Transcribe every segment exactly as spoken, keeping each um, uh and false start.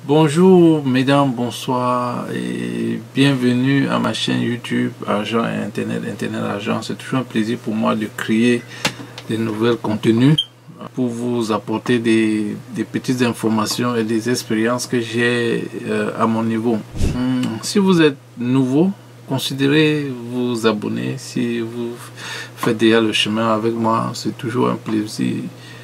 Bonjour mesdames, bonsoir et bienvenue à ma chaîne YouTube Argent et Internet, Internet Argent. C'est toujours un plaisir pour moi de créer des nouvelles contenus pour vous apporter des, des petites informations et des expériences que j'ai euh, à mon niveau. Hum, si vous êtes nouveau, considérez vous abonner. Si vous faites déjà le chemin avec moi, c'est toujours un plaisir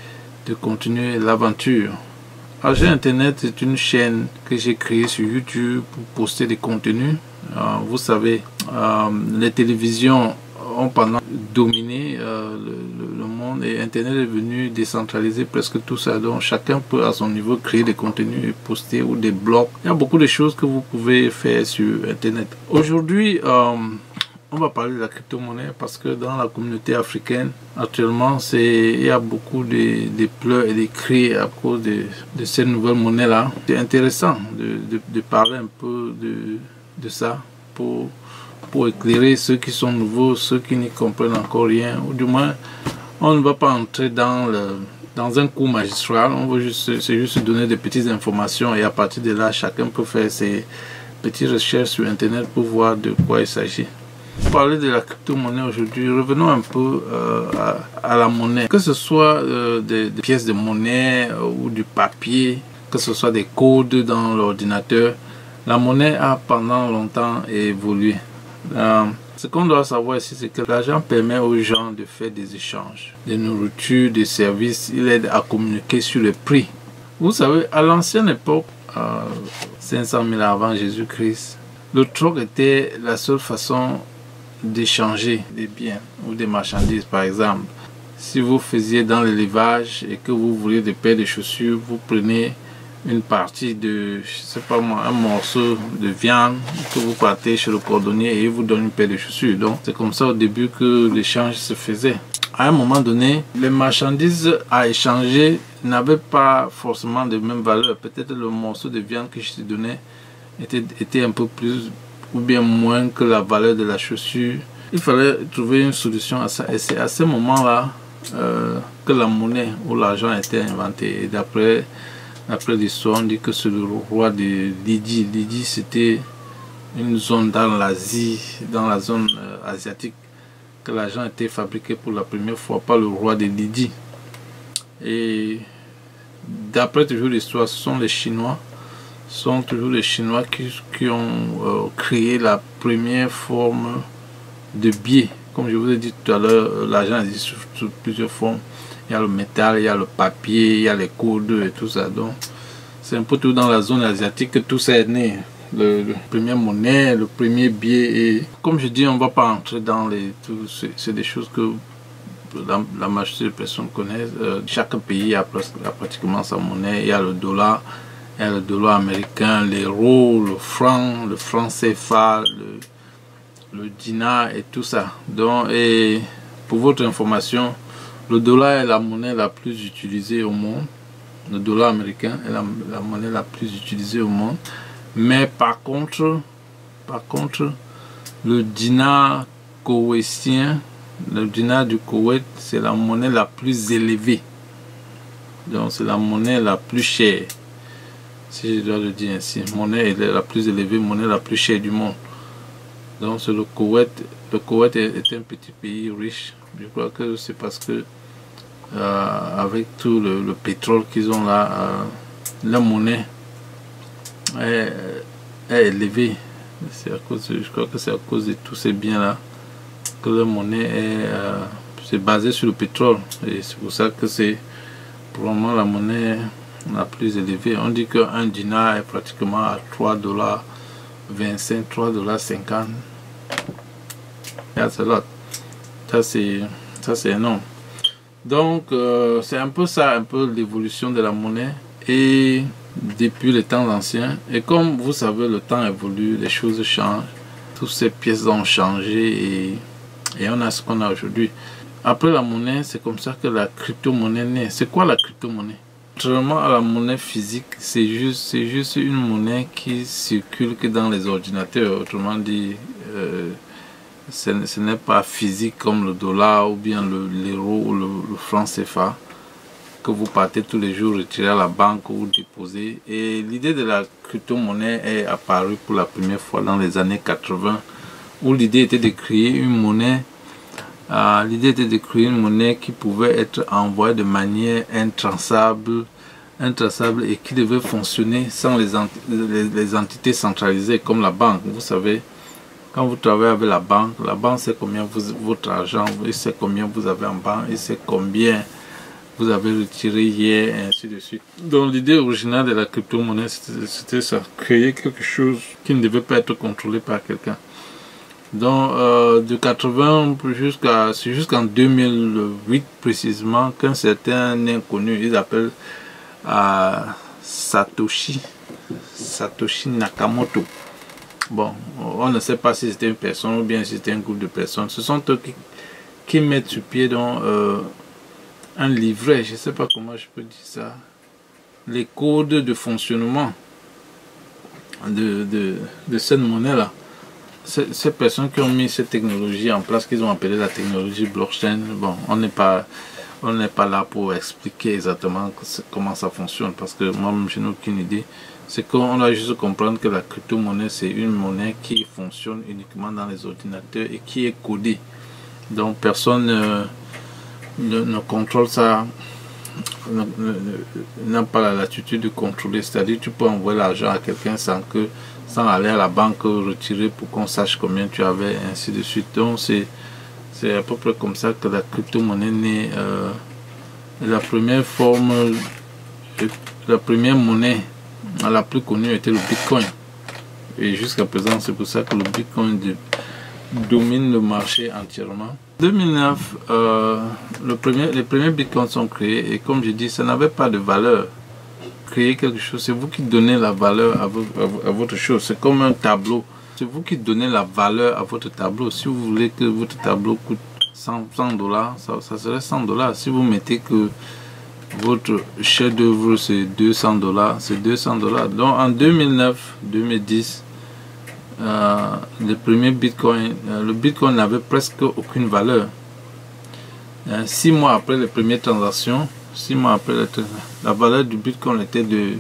de continuer l'aventure. Argent Internet, c'est une chaîne que j'ai créée sur YouTube pour poster des contenus. Euh, vous savez, euh, les télévisions ont pendant dominé euh, le, le monde et Internet est venu décentraliser presque tout ça. Donc chacun peut à son niveau créer des contenus et poster ou des blogs. Il y a beaucoup de choses que vous pouvez faire sur Internet. Aujourd'hui, euh, on va parler de la crypto-monnaie parce que dans la communauté africaine, actuellement, c'est il y a beaucoup de, de pleurs et de cris à cause de, de cette nouvelle monnaie-là. C'est intéressant de, de, de parler un peu de, de ça pour, pour éclairer ceux qui sont nouveaux, ceux qui n'y comprennent encore rien. Ou du moins, on ne va pas entrer dans, le, dans un cours magistral, on veut juste, c'est juste donner des petites informations et à partir de là, chacun peut faire ses petites recherches sur Internet pour voir de quoi il s'agit. Pour parler de la crypto-monnaie aujourd'hui, revenons un peu euh, à, à la monnaie. Que ce soit euh, des, des pièces de monnaie euh, ou du papier, que ce soit des codes dans l'ordinateur, la monnaie a pendant longtemps évolué. Euh, ce qu'on doit savoir ici, c'est que l'argent permet aux gens de faire des échanges, de nourriture, des services. Il aide à communiquer sur le prix. Vous savez, à l'ancienne époque, euh, cinq cent mille avant Jésus-Christ, le troc était la seule façon d'échanger des biens ou des marchandises. Par exemple, si vous faisiez dans l'élevage et que vous voulez des paires de chaussures, vous prenez une partie de, je sais pas moi, un morceau de viande que vous partez chez le cordonnier et il vous donne une paire de chaussures. Donc c'est comme ça au début que l'échange se faisait. À un moment donné, les marchandises à échanger n'avaient pas forcément de même valeur. Peut-être le morceau de viande que je te donnais était, était un peu plus ou bien moins que la valeur de la chaussure. Il fallait trouver une solution à ça. Et c'est à ce moment-là euh, que la monnaie ou l'argent a été inventé. Et d'après d'après l'histoire, on dit que c'est le roi de Lydie. Lydie, c'était une zone dans l'Asie, dans la zone euh, asiatique, que l'argent a été fabriqué pour la première fois par le roi de Lydie. Et d'après toujours l'histoire, ce sont les Chinois sont toujours les Chinois qui, qui ont euh, créé la première forme de billet. Comme je vous ai dit tout à l'heure, l'argent existe sous, sous plusieurs formes. Il y a le métal, il y a le papier, il y a les codes et tout ça. Donc, c'est un peu tout dans la zone asiatique que tout ça est né. Le, le première monnaie, le premier billet. Et comme je dis, on ne va pas entrer dans les... C'est des choses que la, la majorité des personnes connaissent. Euh, chaque pays a, a pratiquement sa monnaie. Il y a le dollar. Il y a le dollar américain, l'euro, le franc, le franc C F A, le, le dinar et tout ça. Donc, et pour votre information, le dollar est la monnaie la plus utilisée au monde. Le dollar américain est la, la monnaie la plus utilisée au monde. Mais par contre, par contre, le dinar koweïtien, le dinar du Koweït, c'est la monnaie la plus élevée. Donc, c'est la monnaie la plus chère. Si je dois le dire ainsi, monnaie est la plus élevée, monnaie la plus chère du monde. Donc c'est le Koweït. Le Koweït est, est un petit pays riche. Je crois que c'est parce que euh, avec tout le, le pétrole qu'ils ont là, euh, la monnaie est, est élevée. C'est à cause de, je crois que c'est à cause de tous ces biens là que la monnaie est, euh, c'est basé sur le pétrole. Et c'est pour ça que c'est probablement la monnaie la plus élevée. On dit qu'un dinar est pratiquement à trois dollars vingt-cinq, trois dollars cinquante. That's a lot. Ça c'est ça c'est énorme. Donc euh, c'est un peu ça, un peu l'évolution de la monnaie et depuis les temps anciens. Et comme vous savez, le temps évolue, les choses changent. Toutes ces pièces ont changé et, et on a ce qu'on a aujourd'hui. Après la monnaie, c'est comme ça que la crypto-monnaie naît. C'est quoi la crypto-monnaie? Contrairement à la monnaie physique, c'est juste, c'est juste une monnaie qui circule que dans les ordinateurs. Autrement dit, euh, ce, ce n'est pas physique comme le dollar ou bien l'euro ou le, le franc C F A. que vous partez tous les jours retirer à la banque ou déposer. Et l'idée de la crypto-monnaie est apparue pour la première fois dans les années quatre-vingt, où l'idée était de créer une monnaie. Euh, l'idée était de créer une monnaie qui pouvait être envoyée de manière intraçable, intraçable et qui devait fonctionner sans les, les, les entités centralisées comme la banque. Vous savez, quand vous travaillez avec la banque, la banque sait combien vous, votre argent, il sait combien vous avez en banque, il sait combien vous avez retiré hier, et ainsi de suite. Donc l'idée originale de la crypto-monnaie, c'était ça, créer quelque chose qui ne devait pas être contrôlé par quelqu'un. Donc euh, de quatre-vingts jusqu'à jusqu'en deux mille huit précisément, qu'un certain inconnu, ils appellent euh, Satoshi, Satoshi Nakamoto. Bon, on ne sait pas si c'était une personne ou bien si c'était un groupe de personnes. Ce sont eux qui, qui mettent sur pied donc, euh, un livret, je ne sais pas comment je peux dire ça, les codes de fonctionnement de, de, de cette monnaie-là. Ces, ces personnes qui ont mis cette technologie en place, qu'ils ont appelé la technologie blockchain, bon, on n'est pas, on n'est pas là pour expliquer exactement comment ça fonctionne, parce que moi-même, je n'ai aucune idée. C'est qu'on doit juste comprendre que la crypto-monnaie, c'est une monnaie qui fonctionne uniquement dans les ordinateurs et qui est codée. Donc, personne... Euh, Ne, ne contrôle ça, n'a pas la latitude de contrôler, c'est-à-dire tu peux envoyer l'argent à quelqu'un sans que sans aller à la banque retirer pour qu'on sache combien tu avais, ainsi de suite. Donc c'est c'est à peu près comme ça que la crypto-monnaie naît. Euh, la première forme, la première monnaie la plus connue était le Bitcoin, et jusqu'à présent c'est pour ça que le Bitcoin de, domine le marché entièrement. En deux mille neuf, euh, le premier, les premiers bitcoins sont créés et comme je dis, ça n'avait pas de valeur. Créer quelque chose, c'est vous qui donnez la valeur à, vo à, à votre chose. C'est comme un tableau. C'est vous qui donnez la valeur à votre tableau. Si vous voulez que votre tableau coûte cent dollars, ça, ça serait cent dollars. Si vous mettez que votre chef d'œuvre c'est deux cents dollars, c'est deux cents dollars. Donc en deux mille neuf, deux mille dix, Euh, le premier bitcoin, euh, le bitcoin n'avait presque aucune valeur. Euh, six mois après les premières transactions, six mois après la, la valeur du bitcoin était de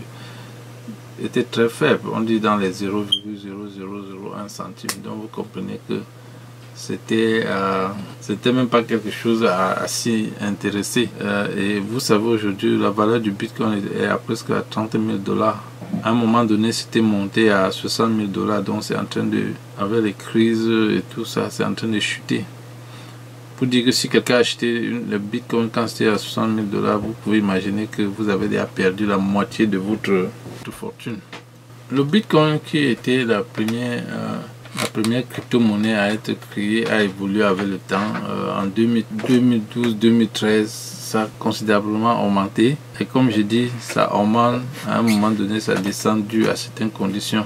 était très faible. On dit dans les zéro virgule zéro zéro zéro un centime. Donc vous comprenez que c'était euh, c'était même pas quelque chose à, à s'y intéresser. Euh, et vous savez aujourd'hui la valeur du bitcoin est à presque à trente mille dollars. À un moment donné, c'était monté à soixante mille dollars, donc c'est en train de, avec les crises et tout ça, c'est en train de chuter. Pour dire que si quelqu'un a acheté le bitcoin quand c'était à soixante mille dollars, vous pouvez imaginer que vous avez déjà perdu la moitié de votre, votre fortune. Le bitcoin, qui était la première, euh, la première crypto-monnaie à être créée, a évolué avec le temps. Euh, en deux mille douze deux mille treize, ça a considérablement augmenté. Et comme je dis, ça augmente, à un moment donné, ça descend dû à certaines conditions.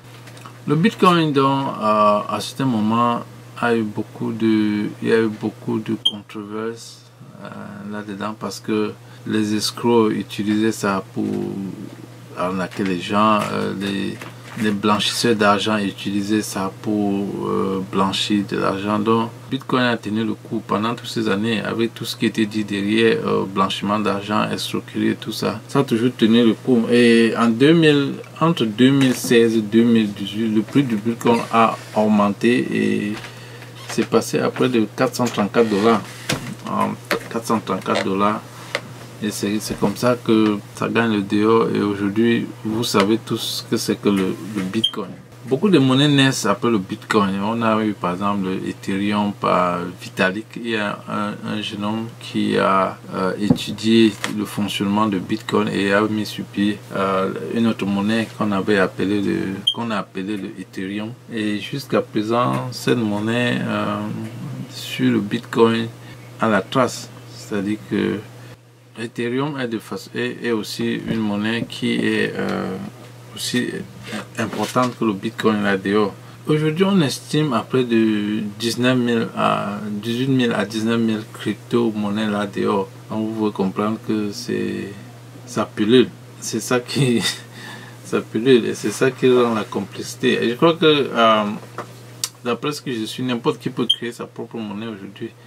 Le bitcoin, donc, euh, à certains moments, a eu beaucoup de, il y a eu beaucoup de controverses euh, là-dedans, parce que les escrocs utilisaient ça pour arnaquer les gens, euh, les, les blanchisseurs d'argent utilisaient ça pour euh, blanchir de l'argent. Donc Bitcoin a tenu le coup pendant toutes ces années avec tout ce qui était dit derrière, euh, blanchiment d'argent, escroquerie, tout ça. Ça a toujours tenu le coup. Et en deux mille, entre deux mille seize et deux mille dix-huit, le prix du Bitcoin a augmenté et c'est passé à près de quatre cent trente-quatre dollars. quatre cent trente-quatre dollars. Et c'est comme ça que ça gagne le dehors. Et aujourd'hui, vous savez tous ce que c'est que le, le Bitcoin. Beaucoup de monnaies naissent après le Bitcoin. On a eu par exemple le Ethereum par Vitalik. Il y a un, un jeune homme qui a euh, étudié le fonctionnement de Bitcoin et a mis sur pied euh, une autre monnaie qu'on avait appelé le qu'on a appelé le Ethereum. Et jusqu'à présent, cette monnaie euh, sur le Bitcoin a la trace. C'est-à-dire que Ethereum est, de face, est, est aussi une monnaie qui est euh, aussi importante que le Bitcoin là dehors. Aujourd'hui, on estime à près de dix-neuf mille à dix-huit mille à dix-neuf mille crypto-monnaies là dehors. Donc vous pouvez comprendre que c'est ça pullule. C'est ça qui ça pullule et c'est ça qui rend la complexité. Et je crois que euh, d'après ce que je suis, n'importe qui peut créer sa propre monnaie aujourd'hui.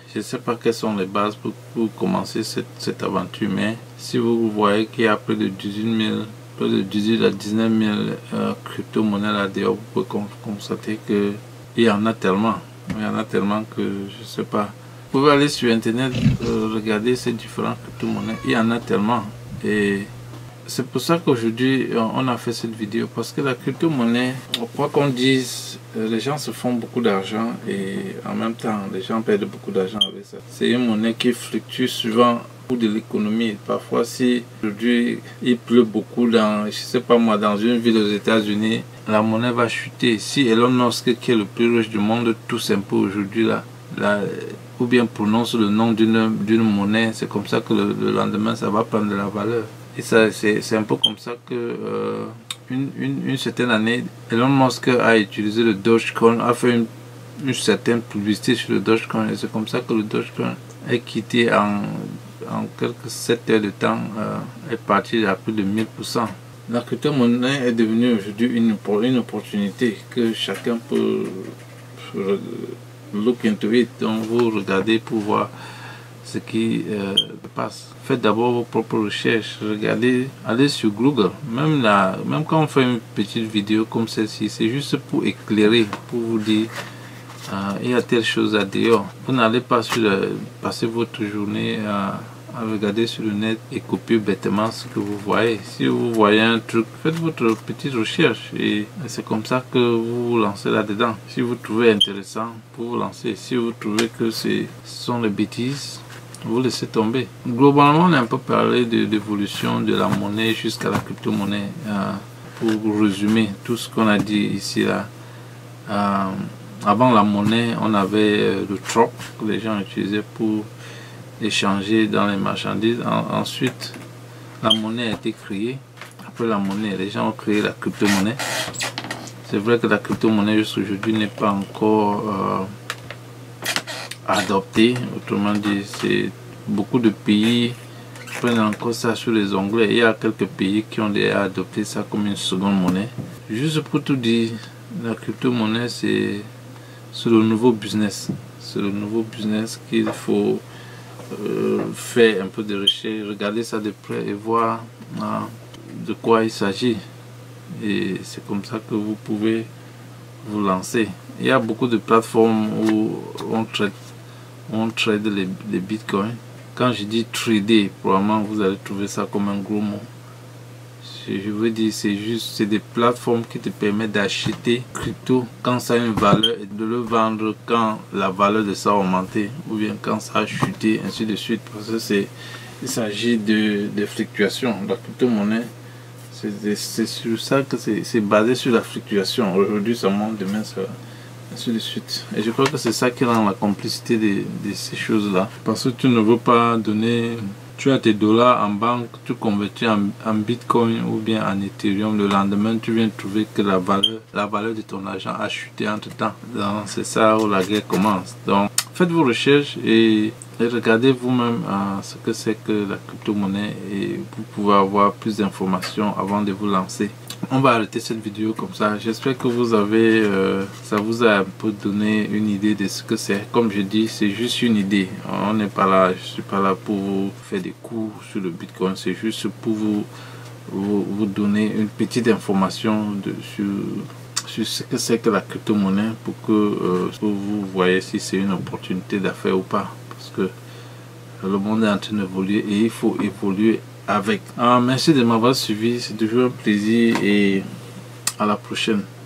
Je ne sais pas quelles sont les bases pour, pour commencer cette, cette aventure, mais si vous voyez qu'il y a plus de dix-huit mille, plus de dix-huit à dix-neuf mille euh, crypto-monnaies là-dedans, vous pouvez constater qu'il y en a tellement. Il y en a tellement que je ne sais pas. Vous pouvez aller sur internet, euh, regarder ces différentes crypto-monnaies. Il y en a tellement. Et c'est pour ça qu'aujourd'hui on a fait cette vidéo, parce que la crypto-monnaie, quoi qu'on dise, les gens se font beaucoup d'argent et en même temps les gens perdent beaucoup d'argent avec ça. C'est une monnaie qui fluctue souvent pour de l'économie. Parfois, si aujourd'hui il pleut beaucoup dans, je sais pas moi, dans une ville aux États-Unis, la monnaie va chuter. Si Elon Musk, qui est le plus riche du monde, tous un peu aujourd'hui là, là, ou bien prononce le nom d'une d'une monnaie, c'est comme ça que le, le lendemain ça va prendre de la valeur. Et ça, c'est un peu comme ça que euh, une, une, une certaine année, Elon Musk a utilisé le Dogecoin, a fait une, une certaine publicité sur le Dogecoin, et c'est comme ça que le Dogecoin est quitté en, en quelques sept heures de temps, euh, est parti à plus de mille pour cent. La crypto-monnaie est devenue aujourd'hui une, une opportunité que chacun peut look into it, donc vous regardez pour voir ce qui euh, passe. Faites d'abord vos propres recherches, regardez, allez sur Google. Même, là, même quand on fait une petite vidéo comme celle-ci, c'est juste pour éclairer, pour vous dire euh, il y a telle chose à dire. Vous n'allez pas sur le, passer votre journée à, à regarder sur le net et copier bêtement ce que vous voyez. Si vous voyez un truc, faites votre petite recherche et c'est comme ça que vous vous lancez là-dedans. Si vous trouvez intéressant, vous vous lancez. Si vous trouvez que ce sont des bêtises, vous laissez tomber. Globalement, on a un peu parlé de l'évolution de la monnaie jusqu'à la crypto-monnaie. Euh, pour résumer tout ce qu'on a dit ici là. Euh, avant la monnaie, on avait euh, le troc que les gens utilisaient pour échanger dans les marchandises. En, ensuite, la monnaie a été créée. Après la monnaie, les gens ont créé la crypto-monnaie. C'est vrai que la crypto-monnaie jusqu'à aujourd'hui n'est pas encore euh, adopté, autrement dit, c'est beaucoup de pays prennent encore ça sur les onglets. Il y a quelques pays qui ont déjà adopté ça comme une seconde monnaie. Juste pour tout dire, la crypto-monnaie c'est le nouveau business. C'est le nouveau business qu'il faut euh, faire un peu de recherche, regarder ça de près et voir euh, de quoi il s'agit. Et c'est comme ça que vous pouvez vous lancer. Il y a beaucoup de plateformes où on traite on trade les, les bitcoins. Quand je dis trader, probablement vous allez trouver ça comme un gros mot. Je veux dire, c'est juste, c'est des plateformes qui te permettent d'acheter crypto quand ça a une valeur et de le vendre quand la valeur de ça a augmenté ou bien quand ça a chuté, ainsi de suite. Parce que c'est, il s'agit de, de fluctuations. La crypto-monnaie, c'est sur ça que c'est basé sur la fluctuation. Aujourd'hui ça monte, demain ça, ainsi de suite. Et je crois que c'est ça qui rend la complicité de, de ces choses-là. Parce que tu ne veux pas donner, tu as tes dollars en banque, tu convertis en, en bitcoin ou bien en ethereum. Le lendemain, tu viens trouver que la valeur, la valeur de ton argent a chuté entre temps. Donc c'est ça où la guerre commence. Donc faites vos recherches et, et regardez vous-même euh, ce que c'est que la crypto-monnaie et vous pouvez avoir plus d'informations avant de vous lancer. On va arrêter cette vidéo comme ça. J'espère que vous avez, euh, ça vous a un peu donné une idée de ce que c'est. Comme je dis, c'est juste une idée. On n'est pas là, je suis pas là pour vous faire des cours sur le Bitcoin. C'est juste pour vous, vous, vous donner une petite information de, sur, sur ce que c'est que la crypto-monnaie pour que, euh, pour vous voyez si c'est une opportunité d'affaires ou pas. Parce que le monde est en train d'évoluer et il faut évoluer avec. Ah, merci de m'avoir suivi, c'est toujours un plaisir et à la prochaine.